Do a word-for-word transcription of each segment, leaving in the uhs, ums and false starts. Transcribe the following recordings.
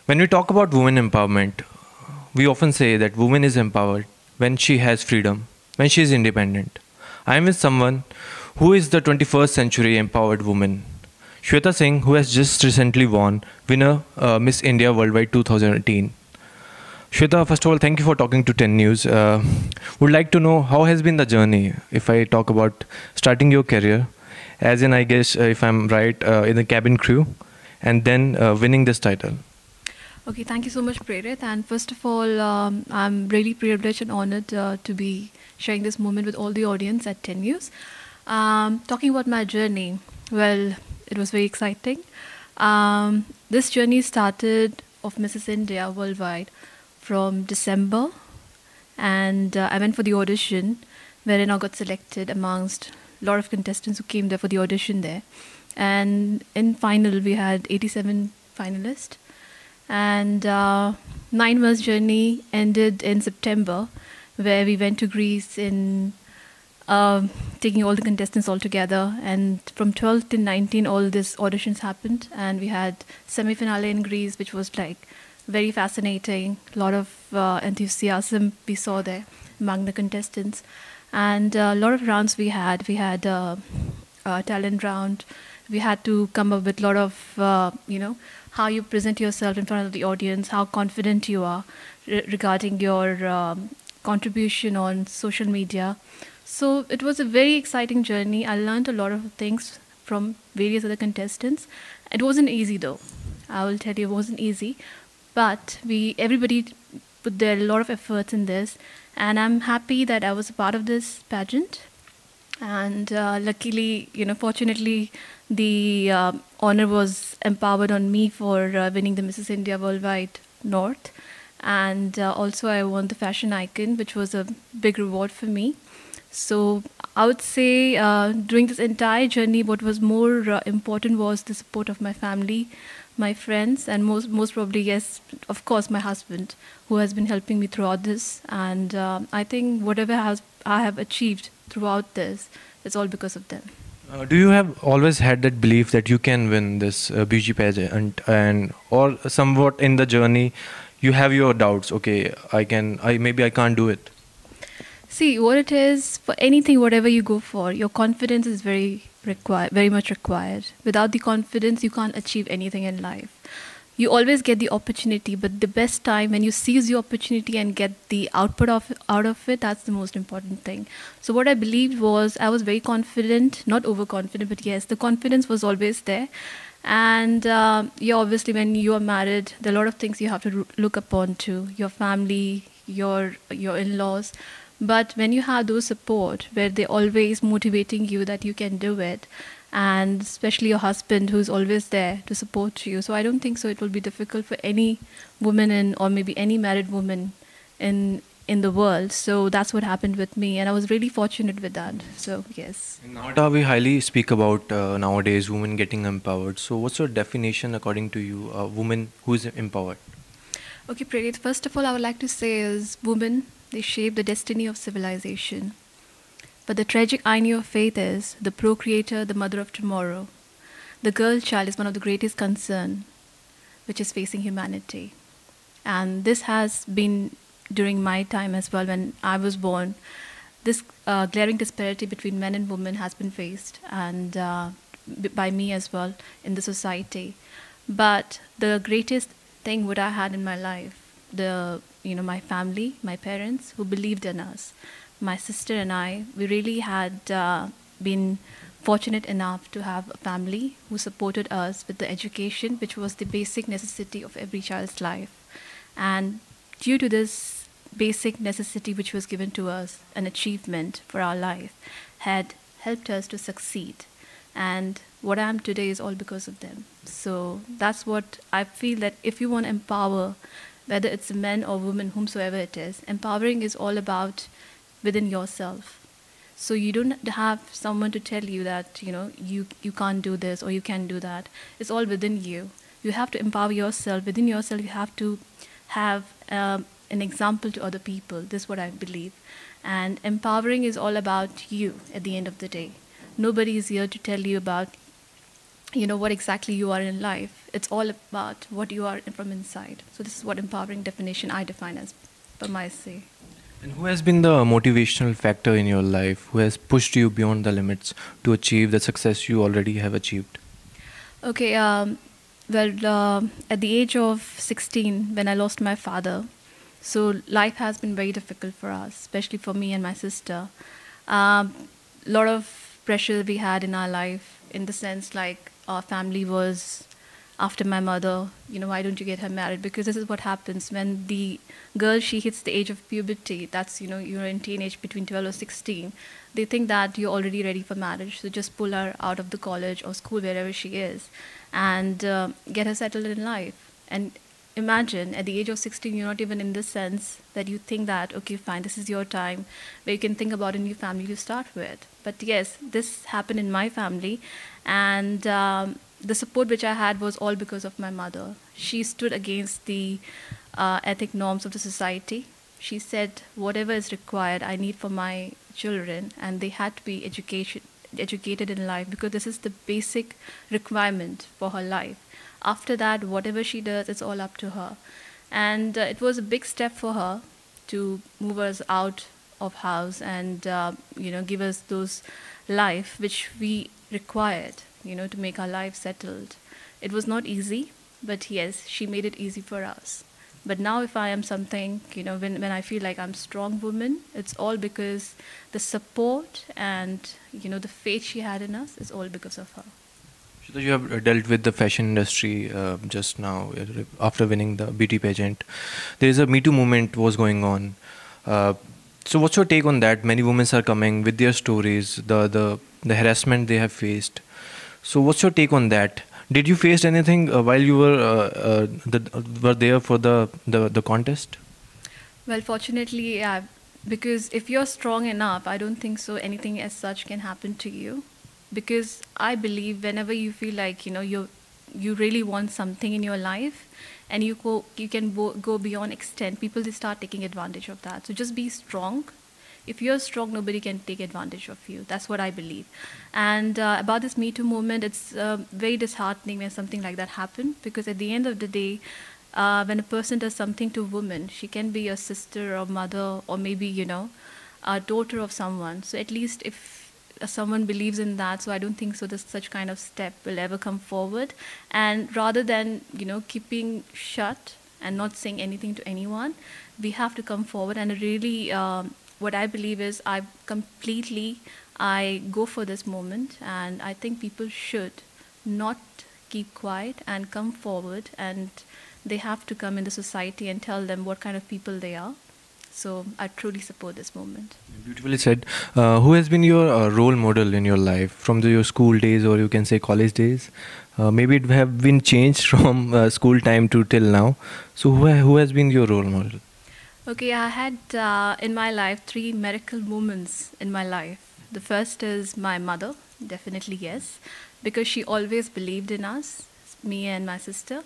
When we talk about women empowerment, we often say that woman is empowered when she has freedom, when she is independent. I am with someone who is the twenty-first century empowered woman, Shweta Singh, who has just recently won winner uh, Miss India Worldwide twenty eighteen. Shweta, first of all, thank you for talking to ten News. Uh, would like to know how has been the journey, if I talk about starting your career, as in, I guess, uh, if I'm right, uh, in the cabin crew, and then uh, winning this title. Okay, thank you so much, Prerit. And first of all, um, I'm really privileged and honored uh, to be sharing this moment with all the audience at ten News. Um, talking about my journey, well, it was very exciting. Um, this journey started of Missus India Worldwide from December, and uh, I went for the audition, wherein I got selected amongst a lot of contestants who came there for the audition there. And in final, we had eighty-seven finalists. And uh, nine months journey ended in September, where we went to Greece in uh, taking all the contestants all together. And from twelve to nineteen, all these auditions happened, and we had semi-finale in Greece, which was like very fascinating. A lot of uh, enthusiasm we saw there among the contestants, and uh, a lot of rounds we had. We had uh, a talent round. We had to come up with a lot of uh, you know. how you present yourself in front of the audience, how confident you are re- regarding your um, contribution on social media. So it was a very exciting journey. I learned a lot of things from various other contestants. It wasn't easy though. I will tell you, it wasn't easy. But we, everybody put their a lot of efforts in this, and I'm happy that I was a part of this pageant. And uh, luckily, you know, fortunately, the uh, honor was empowered on me for uh, winning the Missus India Worldwide North. And uh, also I won the fashion icon, which was a big reward for me. So I would say uh, during this entire journey, what was more uh, important was the support of my family, my friends, and most most probably, yes, of course, my husband, who has been helping me throughout this. And uh, I think whatever has I have achieved throughout this, it's all because of them. Uh, do you have always had that belief that you can win this uh, beauty pageant, and or somewhat in the journey, you have your doubts? Okay, I can, I maybe I can't do it. See, what it is, for anything, whatever you go for, your confidence is very required, very much required. Without the confidence, you can't achieve anything in life. You always get the opportunity, but the best time when you seize the opportunity and get the output of out of it, that's the most important thing. So what I believed was, I was very confident, not overconfident, but yes, the confidence was always there. And uh, yeah, obviously, when you are married, there are a lot of things you have to look upon to your family, your your in-laws. But when you have those support, where they're always motivating you that you can do it, and especially your husband, who's always there to support you. So I don't think so it will be difficult for any woman in, or maybe any married woman in in the world. So that's what happened with me, and I was really fortunate with that. So yes. Nowadays, we highly speak about uh, nowadays women getting empowered. So, what's your definition, according to you, a woman who is empowered? Okay, Prerit, first of all, I would like to say is women, they shape the destiny of civilization. But the tragic irony of faith is the procreator, the mother of tomorrow. The girl child is one of the greatest concern which is facing humanity. And this has been during my time as well when I was born. This uh, glaring disparity between men and women has been faced, and uh, b- by me as well in the society. But the greatest thing what I had in my life, the you know my family, my parents who believed in us, my sister and I, we really had uh, been fortunate enough to have a family who supported us with the education, which was the basic necessity of every child's life. And due to this basic necessity which was given to us, an achievement for our life, had helped us to succeed. And what I am today is all because of them. So that's what I feel, that if you want to empower, whether it's men or women, whomsoever it is, empowering is all about within yourself. So you don't have someone to tell you that, you know, you, you can't do this or you can do that. It's all within you. You have to empower yourself. Within yourself, you have to have um, an example to other people. This is what I believe. And empowering is all about you at the end of the day. Nobody is here to tell you about you know what exactly you are in life. It's all about what you are from inside. So this is what empowering definition I define as per my say. And who has been the motivational factor in your life? Who has pushed you beyond the limits to achieve the success you already have achieved? Okay, um, well, uh, at the age of sixteen, when I lost my father, so life has been very difficult for us, especially for me and my sister. A um, lot of pressure we had in our life, in the sense like our family was after my mother, you know, why don't you get her married? Because this is what happens when the girl, she hits the age of puberty. That's, you know, you're in teenage between twelve or sixteen. They think that you're already ready for marriage. So just pull her out of the college or school, wherever she is, and uh, get her settled in life. And imagine at the age of sixteen, you're not even in the sense that you think that, okay, fine, this is your time where you can think about a new family to start with. But yes, this happened in my family. And um, the support which I had was all because of my mother. She stood against the uh, ethic norms of the society. She said, whatever is required, I need for my children, and they had to be education, educated in life, because this is the basic requirement for her life. After that, whatever she does, it's all up to her. And uh, it was a big step for her to move us out of house and uh, you know give us those life which we required, you know, to make our life settled. It was not easy, but yes, she made it easy for us. But now if I am something, you know, when, when I feel like I'm a strong woman, it's all because the support and, you know, the faith she had in us is all because of her. Shweta, you have uh, dealt with the fashion industry uh, just now uh, after winning the beauty pageant. There is a Me Too movement was going on. Uh, so what's your take on that? Many women are coming with their stories, the, the, the harassment they have faced. So what's your take on that? Did you face anything uh, while you were uh, uh, the, uh, were there for the, the, the contest? Well, fortunately, yeah, because if you're strong enough, I don't think so anything as such can happen to you. Because I believe whenever you feel like, you know, you you really want something in your life, and you go you can bo- go beyond extent, people they start taking advantage of that. So just be strong. If you're strong, nobody can take advantage of you. That's what I believe. And uh, about this Me Too movement, it's uh, very disheartening when something like that happens, because at the end of the day, uh, when a person does something to a woman, she can be a sister or mother, or maybe, you know, a daughter of someone. So at least if uh, someone believes in that, so I don't think so this such kind of step will ever come forward. And rather than, you know, keeping shut and not saying anything to anyone, we have to come forward. And really, um, what I believe is I completely I go for this moment, and I think people should not keep quiet and come forward, and they have to come in the society and tell them what kind of people they are. So I truly support this movement. Beautifully said. Uh, who has been your uh, role model in your life from the, your school days, or you can say college days? Uh, maybe it have been changed from uh, school time to till now. So who, ha- who has been your role model? Okay, I had uh, in my life three miracle moments in my life. The first is my mother, definitely yes, because she always believed in us, me and my sister.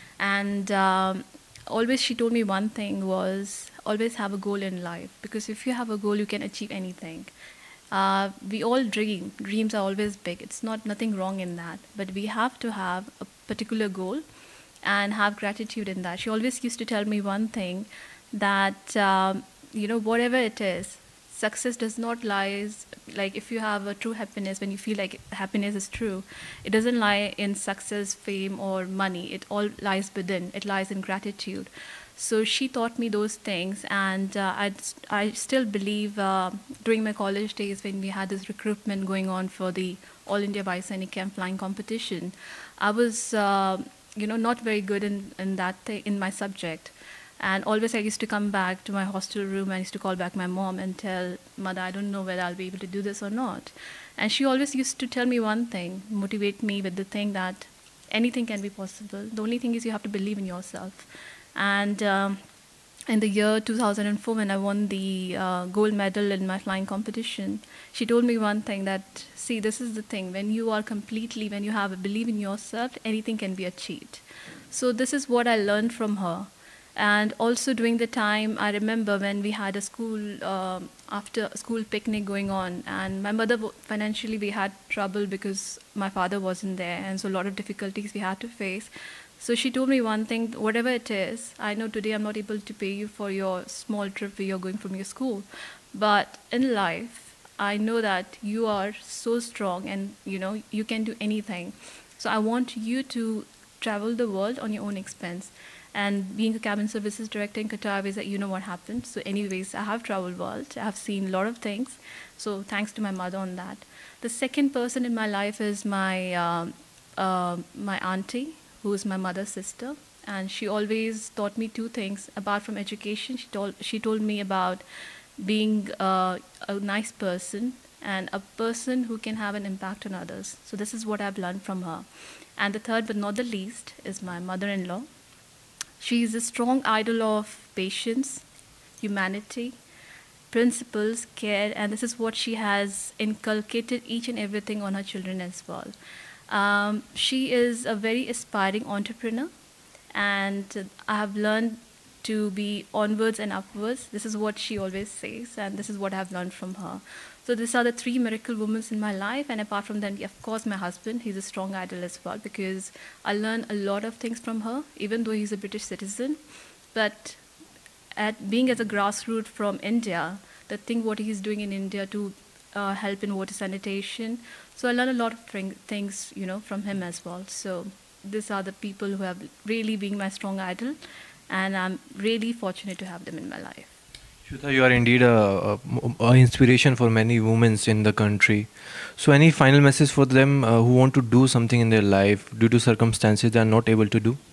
And um, always she told me one thing was always have a goal in life, because if you have a goal, you can achieve anything. Uh, we all dream. Dreams are always big. It's not nothing wrong in that, but we have to have a particular goal and have gratitude in that. She always used to tell me one thing, that um, you know whatever it is, success does not lies like if you have a true happiness, when you feel like happiness is true, it doesn't lie in success, fame, or money. It all lies within. It lies in gratitude. So she taught me those things, and uh, I I still believe uh, during my college days, when we had this recruitment going on for the All India Vice Camp flying competition, I was uh, you know not very good in in that thing, in my subject. And always I used to come back to my hostel room. I used to call back my mom and tell, Mother, I don't know whether I'll be able to do this or not. And she always used to tell me one thing, motivate me with the thing that anything can be possible. The only thing is you have to believe in yourself. And um, in the year two thousand four, when I won the uh, gold medal in my flying competition, she told me one thing, that, see, this is the thing. When you are completely, when you have a belief in yourself, anything can be achieved. So this is what I learned from her. And also during the time, I remember when we had a school, um, after school picnic going on, and my mother, w- financially we had trouble because my father wasn't there, and so a lot of difficulties we had to face. So she told me one thing: whatever it is, I know today I'm not able to pay you for your small trip where you're going from your school, but in life, I know that you are so strong, and you know you can do anything. So I want you to travel the world on your own expense. And being a cabin services director in Qatar Airways, that you know what happened. So, anyways, I have traveled world. I have seen a lot of things. So, thanks to my mother on that. The second person in my life is my um uh, my auntie, who is my mother's sister, and she always taught me two things. Apart from education, she told she told me about being uh, a nice person and a person who can have an impact on others. So this is what I've learned from her. And the third, but not the least, is my mother-in-law. She is a strong idol of patience, humanity, principles, care, and this is what she has inculcated each and everything on her children as well. Um, she is a very aspiring entrepreneur, and I have learned to be onwards and upwards. This is what she always says, and this is what I've learned from her. So these are the three miracle women in my life, and apart from them, of course, my husband. He's a strong idol as well because I learned a lot of things from her, even though he's a British citizen. But at being as a grassroots from India, the thing what he's doing in India to uh, help in water sanitation. So I learned a lot of thing- things, you know, from him as well. So these are the people who have really been my strong idol, and I'm really fortunate to have them in my life. Shweta, you are indeed a, a, a inspiration for many women in the country. So, any final message for them uh, who want to do something in their life due to circumstances they are not able to do?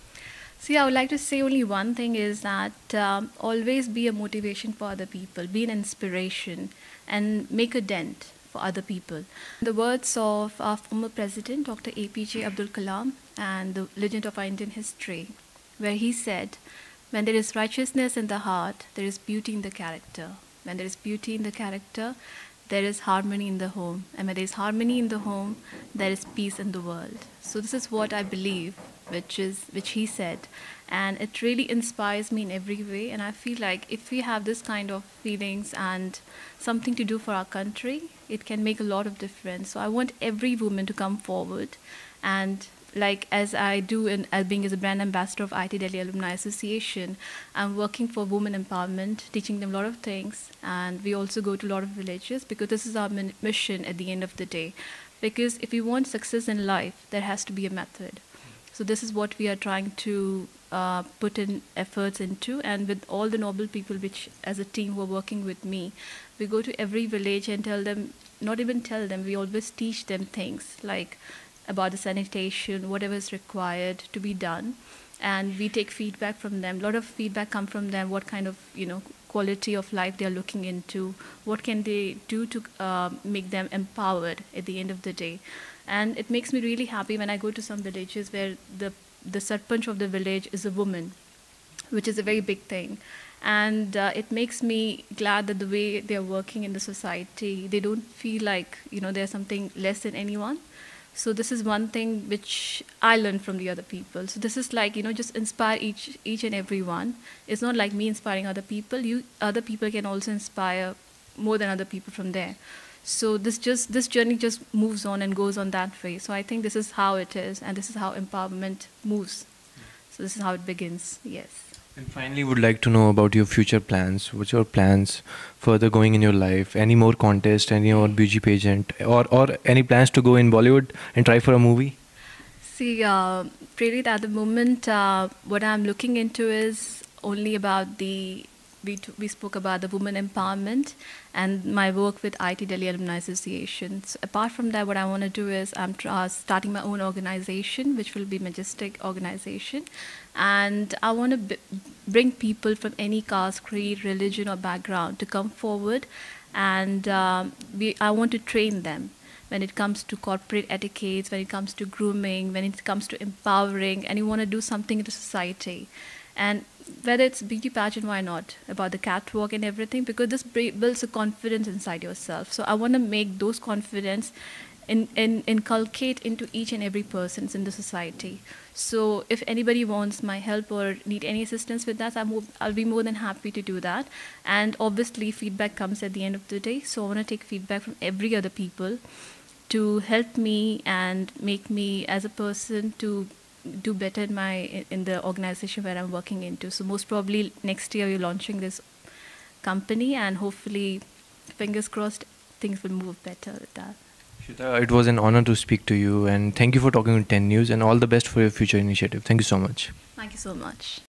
See, I would like to say only one thing is that um, always be a motivation for other people, be an inspiration, and make a dent for other people. The words of our former president, Doctor A P J Abdul Kalam, and the legend of our Indian history, where he said, when there is righteousness in the heart, there is beauty in the character. When there is beauty in the character, there is harmony in the home. And when there is harmony in the home, there is peace in the world. So this is what I believe, which is which he said. And it really inspires me in every way. And I feel like if we have this kind of feelings and something to do for our country, it can make a lot of difference. So I want every woman to come forward, and like as I do in as being as a brand ambassador of I T Delhi Alumni Association, I'm working for women empowerment, teaching them a lot of things, and we also go to a lot of villages because this is our min- mission at the end of the day. Because if we want success in life, there has to be a method. So this is what we are trying to uh, put in efforts into, and with all the noble people, which as a team who are working with me, we go to every village and tell them, not even tell them, we always teach them things like about the sanitation, whatever is required to be done, and we take feedback from them. A lot of feedback come from them. What kind of you know quality of life they are looking into? What can they do to uh, make them empowered at the end of the day? And it makes me really happy when I go to some villages where the the sarpanch of the village is a woman, which is a very big thing. And uh, it makes me glad that the way they're working in the society, they don't feel like you know they're something less than anyone. So this is one thing which I learned from the other people. So this is like you know just inspire each each and every one. It's not like me inspiring other people. You other people can also inspire more than other people from there. So this just this journey just moves on and goes on that way. So I think this is how it is, and this is how empowerment moves. So this is how it begins. Yes. And finally, would like to know about your future plans. What's your plans further going in your life? Any more contest, any more beauty pageant, or or any plans to go in Bollywood and try for a movie? See, uh, Prerit, at the moment, uh, what I'm looking into is only about the we t- we spoke about the women empowerment and my work with I T Delhi Alumni Association. So apart from that, what I want to do is I'm tr- uh, starting my own organization, which will be Majestic Organization, and I want to b- bring people from any caste, creed, religion, or background to come forward, and um, we I want to train them when it comes to corporate etiquettes, when it comes to grooming, when it comes to empowering, and you want to do something in the society. And whether it's beauty pageant, why not? About the catwalk and everything, because this bri- builds a confidence inside yourself. So I want to make those confidence in, in, inculcate into each and every person in the society. So if anybody wants my help or need any assistance with that, I'm, mo- I'll be more than happy to do that. And obviously feedback comes at the end of the day. So I want to take feedback from every other people to help me and make me as a person to do better in my in the organization where I'm working into. So most probably next year we're launching this company, and hopefully, fingers crossed, things will move better with that. Shweta, it was an honor to speak to you, and thank you for talking to ten News, and all the best for your future initiative. Thank you so much. Thank you so much.